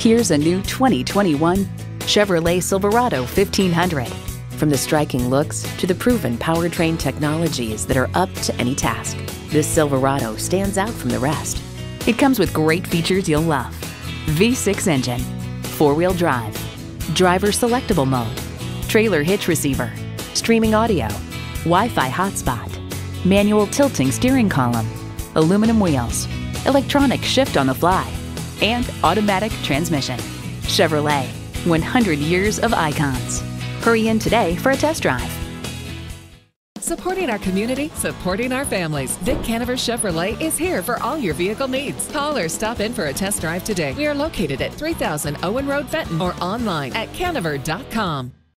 Here's a new 2021 Chevrolet Silverado 1500. From the striking looks to the proven powertrain technologies that are up to any task, this Silverado stands out from the rest. It comes with great features you'll love. V6 engine, four-wheel drive, driver selectable mode, trailer hitch receiver, streaming audio, Wi-Fi hotspot, manual tilting steering column, aluminum wheels, electronic shift on the fly, and automatic transmission. Chevrolet, 100 years of icons. Hurry in today for a test drive. Supporting our community, supporting our families. Vic Canaver Chevrolet is here for all your vehicle needs. Call or stop in for a test drive today. We are located at 3000 Owen Road, Fenton, or online at canaver.com.